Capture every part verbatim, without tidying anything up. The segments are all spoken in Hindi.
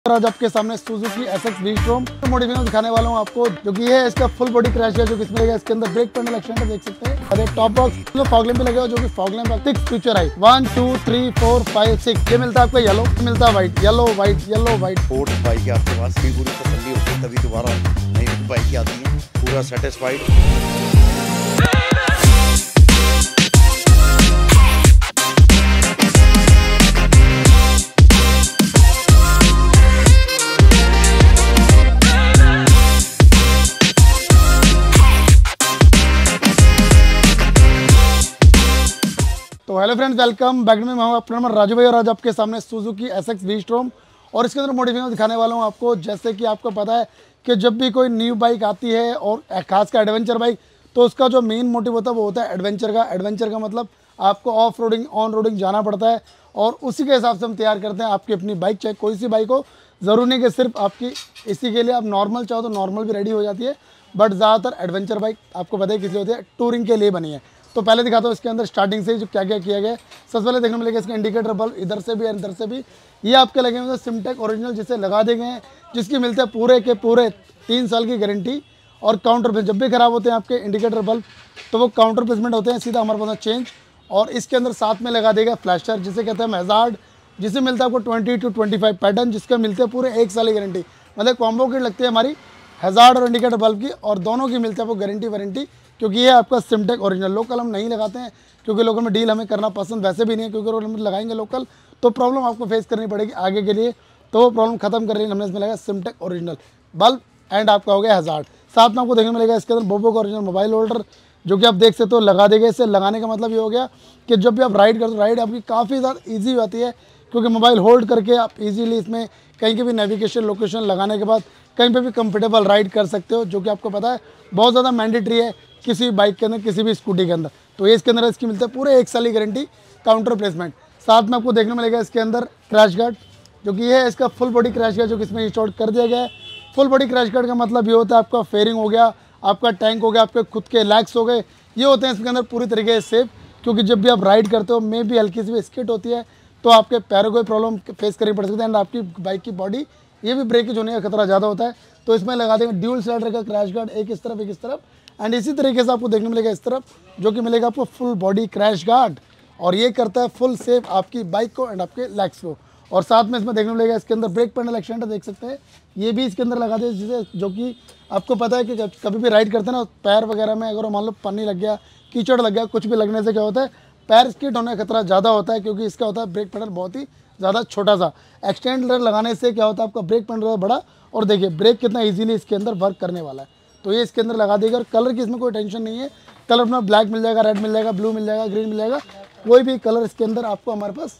आज आपके सामने Suzuki S x V-Strom modification दिखाने वाला हूँ आपको, जो कि ये इसका फुल बॉडी क्रैश है, जो कि इसमें इसके अंदर ब्रेक पैनल एक्सटेंडर देख सकते हैं और एक टॉप बॉक्स जो फॉग लैंप भी लगा, जो कि fog lamp six feature I one two three four five six. ये मिलता है आपको येलो, मिलता है white, yellow white yellow white. Fourth bike आपके पास भी पूरी तसल्ली होती है, तभी दोबारा नई बाइक आती है पूरा सेटिस्फाइड। तो हेलो फ्रेंड्स, वेलकम बैक में। मैं हूं अपना नंबर राजू भाई और आज आपके सामने सुजुकी एस एक्स V-Strom और इसके अंदर मॉडिफिकेशन दिखाने वाला हूं आपको। जैसे कि आपको पता है कि जब भी कोई न्यू बाइक आती है और खासकर एडवेंचर बाइक, तो उसका जो मेन मोटिव होता है वो होता है एडवेंचर का। एडवेंचर का मतलब आपको ऑफ रोडिंग ऑन रोडिंग जाना पड़ता है और उसी के हिसाब से हम तैयार करते हैं आपकी अपनी बाइक। चाहे कोई सी बाइक हो, ज़रूरी नहीं कि सिर्फ आपकी इसी के लिए आप नॉर्मल चाहो तो नॉर्मल भी रेडी हो जाती है, बट ज़्यादातर एडवेंचर बाइक आपको पता है किस लिए होती है, टूरिंग के लिए बनी है। तो पहले दिखाता हूँ इसके अंदर स्टार्टिंग से जो क्या क्या किया गया है। सबसे पहले देखने मिलेगा इसका इंडिकेटर बल्ब, इधर से भी इधर से भी ये आपके लगे हुए सिमटेक ओरिजिनल जिसे लगा दे गए हैं, जिसकी मिलते हैं पूरे के पूरे तीन साल की गारंटी। और काउंटर पे जब भी खराब होते हैं आपके इंडिकेटर बल्ब तो वो काउंटर प्लेसमेंट होते हैं, सीधा हमारे पास चेंज। और इसके अंदर साथ में लगा देगा फ्लैशर, जिसे कहते हैं हैजार्ड, जिसे मिलता है आपको twenty two twenty five pattern, जिसका मिलते हैं पूरे एक साल की गारंटी। मतलब कॉम्बो किट लगती है हमारी हैजार्ड और इंडिकेटर बल्ब की, और दोनों की मिलती है आपको गारंटी वारंटी, क्योंकि ये आपका सिमटेक ओरिजिनल। लोकल हम नहीं लगाते हैं क्योंकि लोकल में डील हमें करना पसंद वैसे भी नहीं है, क्योंकि अगर हम लगाएंगे लोकल तो प्रॉब्लम आपको फेस करनी पड़ेगी आगे के लिए। तो वो प्रॉब्लम खत्म कर रही है, हमने इसमें लगाया सिमटेक ओरिजिनल बल्ब एंड आपका हो गया हैजार्ड। साथ में आपको देखने मिलेगा इसके अंदर बोबो का ओरिजिनल मोबाइल होल्डर, जो कि आप देख सकते हो लगा देगा। इससे लगाने का मतलब ये हो गया कि जब भी आप राइड करते हो, राइड आपकी काफ़ी ज़्यादा ईजी होती है, क्योंकि मोबाइल होल्ड करके आप इजीली इसमें कहीं के भी नेविगेशन लोकेशन लगाने के बाद कहीं पे भी कंफर्टेबल राइड कर सकते हो, जो कि आपको पता है बहुत ज़्यादा मैंडेटरी है किसी भी बाइक के अंदर, किसी भी स्कूटी के अंदर। तो ये इसके अंदर इसकी मिलता है पूरे एक साल की गारंटी, काउंटर प्लेसमेंट। साथ में आपको देखने मिलेगा इसके अंदर क्रैश गार्ड, जो कि ये है इसका फुल बॉडी क्रैश गार्ड, जो कि इसमें इंस्टॉल कर दिया गया है। फुल बॉडी क्रैश गार्ड का मतलब ये होता है आपका फेयरिंग हो गया, आपका टैंक हो गया, आपके खुद के लैग्स हो गए, ये होते हैं इसके अंदर पूरी तरीके से सेफ। क्योंकि जब भी आप राइड करते हो मे भी हल्की सी भी स्किट होती है तो आपके पैरों को प्रॉब्लम फेस करनी पड़ सकती है, एंड आपकी बाइक की बॉडी ये भी ब्रेकेज होने का खतरा ज़्यादा होता है। तो इसमें लगा देंगे ड्यूल स्लाइडर का क्रैश गार्ड, एक इस तरफ एक इस तरफ, एंड इसी तरीके से आपको देखने मिलेगा इस तरफ, जो कि मिलेगा आपको फुल बॉडी क्रैश गार्ड, और ये करता है फुल सेफ आपकी बाइक को एंड आपके लेग्स को। और साथ में इसमें देखने मिलेगा इसके अंदर ब्रेक पैनल एक्सटेंडर देख सकते हैं, ये भी इसके अंदर लगा दे, जिसे जो कि आपको पता है कि कभी भी राइड करते हैं ना, पैर वगैरह में अगर मान लो पानी लग गया, कीचड़ लग गया, कुछ भी लगने से क्या होता है पैर स्किड होने का खतरा ज़्यादा होता है, क्योंकि इसका होता है ब्रेक पैनल बहुत ही ज़्यादा छोटा सा। एक्सटेंडर लगाने से क्या होता है आपका ब्रेक पैनल बड़ा, और देखिए ब्रेक कितना इजीली इसके अंदर वर्क करने वाला है। तो ये इसके अंदर लगा देगा, और कलर की इसमें कोई टेंशन नहीं है। कलर अपना ब्लैक मिल जाएगा, रेड मिल जाएगा, ब्लू मिल जाएगा, ग्रीन मिल जाएगा, कोई भी कलर इसके अंदर आपको हमारे पास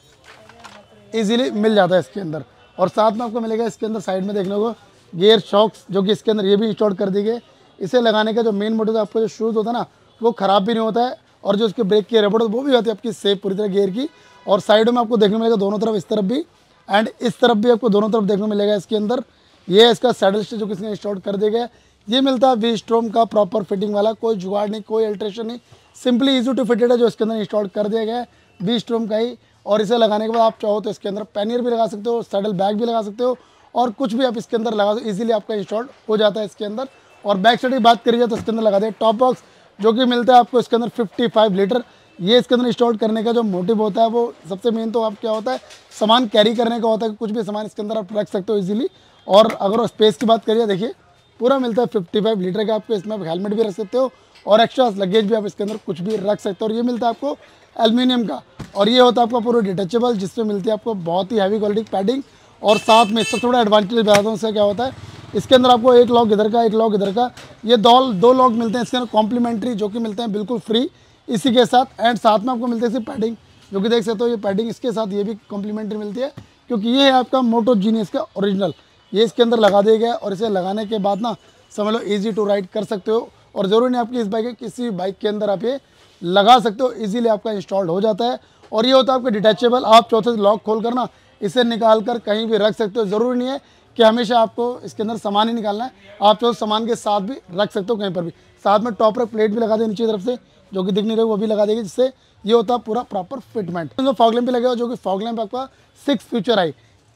इजीली मिल जाता है इसके अंदर। और साथ में आपको मिलेगा इसके अंदर साइड में देखने को गियर शॉक्स, जो कि इसके अंदर ये भी इंस्टॉल कर दी गई। इसे लगाने का जो मेन मोटिव है, आपका जो शूज़ होता है ना वो ख़राब भी नहीं होता है, और जो इसके ब्रेक की रबड़ वो भी होती है आपकी सेफ पूरी तरह गियर की। और साइडों में आपको देखने मिलेगा दोनों तरफ, इस तरफ भी एंड इस तरफ भी आपको दोनों तरफ देखने मिलेगा इसके अंदर। ये है इसका सैडल स्टे, जो कि इसने इंस्टॉल कर दिया गया है। ये मिलता है V-Strom का प्रॉपर फिटिंग वाला, कोई जुगाड़ नहीं, कोई अल्ट्रेशन नहीं, सिंपली इजी टू फिटेड है, जो इसके अंदर इंस्टॉल कर दिया गया है V-Strom का ही। और इसे लगाने के बाद आप चाहो तो इसके अंदर पैनियर भी लगा सकते हो, सैडल बैग भी लगा सकते हो, और कुछ भी आप इसके अंदर लगा दो, इजीली आपका इंस्टॉल हो जाता है इसके अंदर। और बैक साइड की बात करी जाए तो इसके अंदर लगा दे टॉप बॉक्स, जो कि मिलता है आपको इसके अंदर फिफ्टी फाइव लीटर। ये इसके अंदर इंस्टॉल करने का जो मोटिव होता है वो सबसे मेन तो आप क्या होता है सामान कैरी करने का होता है, कि कुछ भी सामान इसके अंदर आप रख सकते हो इजीली। और अगर स्पेस की बात करिए, देखिए पूरा मिलता है फिफ्टी फाइव लीटर का, आपको इसमें हेलमेट भी रख सकते हो और एक्स्ट्रा लगेज भी आप इसके अंदर कुछ भी रख सकते हो। और ये मिलता है आपको एल्यूमिनियम का, और ये होता है आपका पूरा डिटेचेबल, जिसमें मिलती है आपको बहुत ही हैवी क्वालिटी पैडिंग। और साथ में इससे थोड़ा एडवांटेज बताता हूँ, इससे क्या होता है इसके अंदर आपको एक लॉक इधर का, एक लॉक इधर का, ये दो दो लॉक मिलते हैं इसके अंदर कॉम्प्लीमेंट्री, जो कि मिलते हैं बिल्कुल फ्री इसी के साथ। एंड साथ में आपको मिलते हैं इसकी पैडिंग, जो कि देख सकते हो ये पैडिंग इसके साथ ये भी कॉम्प्लीमेंट्री मिलती है, क्योंकि ये है आपका मोटो जीनियस का ओरिजिनल। ये इसके अंदर लगा दिया गया, और इसे लगाने के बाद ना समझ लो ईजी टू राइड कर सकते हो। और ज़रूरी नहीं आपकी इस बाइक के किसी बाइक के अंदर आप ये लगा सकते हो, ईजीली आपका इंस्टॉल्ड हो जाता है। और ये होता है आपका डिटैचेबल, आप चौथे से लॉक खोल कर ना इसे निकाल कर कहीं भी रख सकते हो। ज़रूरी नहीं है कि हमेशा आपको इसके अंदर सामान ही निकालना है, आप चाहो सामान के साथ भी रख सकते हो कहीं पर भी। साथ में टॉपर प्लेट भी लगा दे नीचे तरफ से, जो कि दिख नहीं रही वो भी लगा देगी, जिससे ये होता है पूरा प्रॉपर फिटमेंट। फॉग लैंप भी लगेगा, जो कि फॉग लैंप आपका six feature I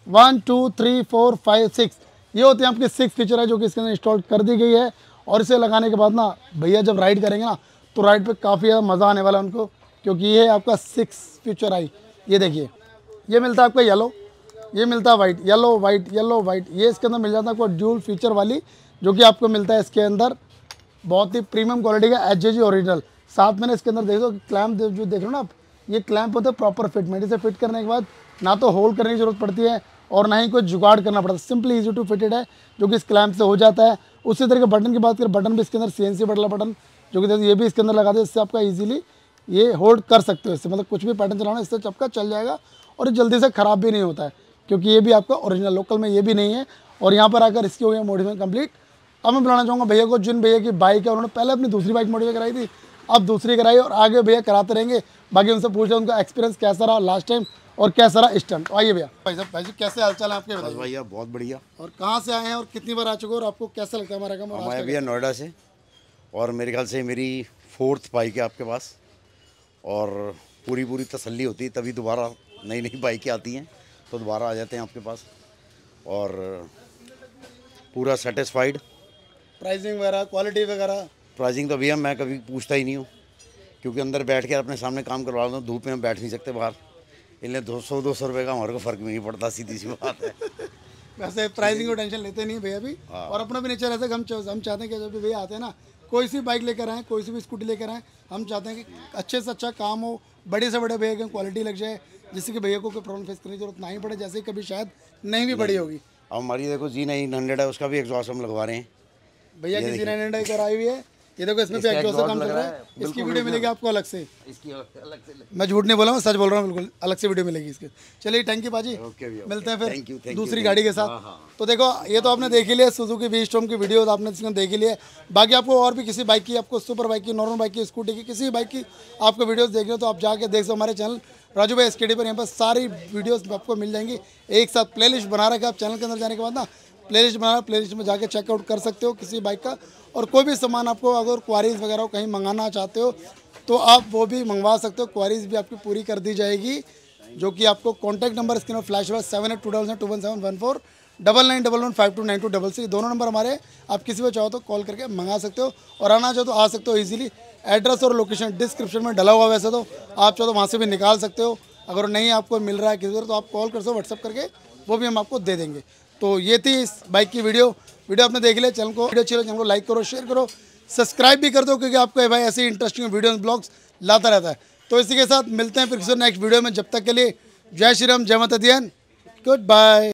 one two three four five six, ये होती है आपकी सिक्स फीचर है जो कि इसके अंदर इंस्टॉल कर दी गई है। और इसे लगाने के बाद ना भैया जब राइड करेंगे ना तो राइड पे काफ़ी ज़्यादा मज़ा आने वाला है उनको, क्योंकि ये है आपका सिक्स फीचर आई। ये देखिए, ये मिलता है आपका येलो, ये मिलता है white, yellow white, yellow white, ये इसके अंदर मिल जाता है आपको ड्यूल फीचर वाली, जो कि आपको मिलता है इसके अंदर बहुत ही प्रीमियम क्वालिटी का एच जे जी ओरिजिनल। साथ में ना इसके अंदर देख दो क्लैम्प जो देख रहे हो ना आप, ये क्लैम्प होते हैं प्रॉपर फिटमेंट। इसे फिट करने के बाद ना तो होल्ड करने की जरूरत पड़ती है और ना ही कोई जुगाड़ करना पड़ता है, सिंपली इजी टू फिटेड है जो कि इस क्लैम्प से हो जाता है। उसी तरह के बटन की बात करें, बटन भी इसके अंदर सी एन सी वाला बटन जो कि ये भी इसके अंदर लगा दे, इससे आपका ईजिली ये होल्ड कर सकते हो। इससे मतलब कुछ भी पैटर्न चलाना इससे चपका चल जाएगा और ये जल्दी से ख़राब भी नहीं होता है, क्योंकि ये भी आपका ओरिजिनल लोकल में ये भी नहीं है। और यहाँ पर आकर इसकी हो गई मॉडिफिकेशन कंप्लीट। अब मैं बुलाना चाहूँगा भैया को, जिन भैया की बाइक है उन्होंने पहले अपनी दूसरी बाइक मॉडिफाई कराई थी, अब दूसरी कराई और आगे भैया कराते रहेंगे। बाकी उनसे पूछ रहे उनका एक्सपीरियंस कैसा रहा लास्ट टाइम और कैसा रहा इस टाइम। तो आइए भैया। भाई साहब, भाई जी कैसे हालचाल है आपके? बस भैया बहुत बढ़िया। और कहाँ से आए हैं और कितनी बार आ चुके हो और आपको कैसा लगता है हमारा काम? हम आए भैया नोएडा से और मेरे ख्याल से मेरी फोर्थ बाइक है आपके पास, और पूरी पूरी तसल्ली होती है तभी दोबारा नई नई बाइकें आती हैं तो दोबारा आ जाते हैं आपके पास, और पूरा सेटिस्फाइड। प्राइसिंग वगैरह, क्वालिटी वगैरह? प्राइसिंग तो भैया मैं कभी पूछता ही नहीं हूँ, क्योंकि अंदर बैठ के अपने सामने काम करवा दो, धूप में हम बैठ नहीं सकते बाहर, इसलिए दो सौ दो सौ रुपये का हमारे को फ़र्क नहीं पड़ता, सीधी सी बात है। वैसे प्राइसिंग को टेंशन लेते नहीं भैया भी, और अपना भी नेचर ऐसा कि हम हम चाहते हैं कि जब भी भैया आते हैं ना, कोई सी बाइक लेकर आएँ, कोई सी भी स्कूटी लेकर आएँ, हम चाहते हैं कि अच्छे से अच्छा काम हो, बड़े से बड़े भैया की क्वालिटी लग जाए, जिससे कि भैया को कोई प्रॉब्लम फेस करने की जरूरत नहीं पड़े, जैसे कभी शायद नहीं भी पड़ी होगी। अब हमारी देखो जी नाइन हंड्रेड है, उसका भी एग्जॉस्ट हम लगवा रहे हैं भैया की जी नाइन हंड्रेड कराई हुई है। ये देखो इसमें भी एग्जॉस्ट का काम चल रहा है, इसकी वीडियो मिलेगी आपको अलग से। इसकी अलग से मैं झूठ नहीं बोला हूँ, सच बोल रहा हूँ, बिल्कुल अलग से वीडियो मिलेगी इसके। चलिए थैंक यू पाजी, ओके भैया, मिलते हैं थैंक यू, फिर थैंक दूसरी यू, गाड़ी के साथ। तो देखो ये तो आपने देख ही लिया सुजुकी वी स्टॉर्म की वीडियो आपने इसमें देख ही लिया। बाकी आपको और भी किसी बाइक की, आपको सुपर बाइक की, नॉर्मल बाइक की, स्कूटी की, किसी बाइक की आपको वीडियोस देखनी हो तो आप जाके देख सकते हमारे चैनल राजू भाई एसकेडी पर, यहाँ पर सारी वीडियोस आपको मिल जाएंगी एक साथ। प्लेलिस्ट बना रखा है, आप चैनल के अंदर जाने के बाद ना प्लेलिस्ट बना, प्लेलिस्ट में जाके चेकआउट कर सकते हो किसी बाइक का। और कोई भी सामान आपको अगर क्वारीज वगैरह कहीं मंगाना चाहते हो तो आप वो भी मंगवा सकते हो, क्वारीज भी आपकी पूरी कर दी जाएगी। जो कि आपको कॉन्टैक्ट नंबर स्क्रीन पर फ्लैश हुआ seven eight two double two one seven one four double nine double one five two nine two double six, दोनों नंबर हमारे, आप किसी को चाहो तो कॉल करके मंगा सकते हो, और आना चाहो तो आ सकते हो ईजिली। एड्रेस और लोकेशन डिस्क्रिप्शन में डला हुआ, वैसे तो आप चाहो तो वहाँ से भी निकाल सकते हो। अगर नहीं आपको मिल रहा है किसी तरह तो आप कॉल कर सकते हो व्हाट्सअप करके, वो भी हम आपको दे देंगे। तो ये थी इस बाइक की वीडियो। वीडियो आपने देख लिया, चैनल को वीडियो अच्छी लगे चैनल को लाइक करो, शेयर करो, सब्सक्राइब भी कर दो, क्योंकि आपको भाई ऐसी इंटरेस्टिंग वीडियोस ब्लॉग्स लाता रहता है। तो इसी के साथ मिलते हैं फिर किसी नेक्स्ट वीडियो में। जब तक के लिए जय श्री राम, जय माता दी, गुड बाय।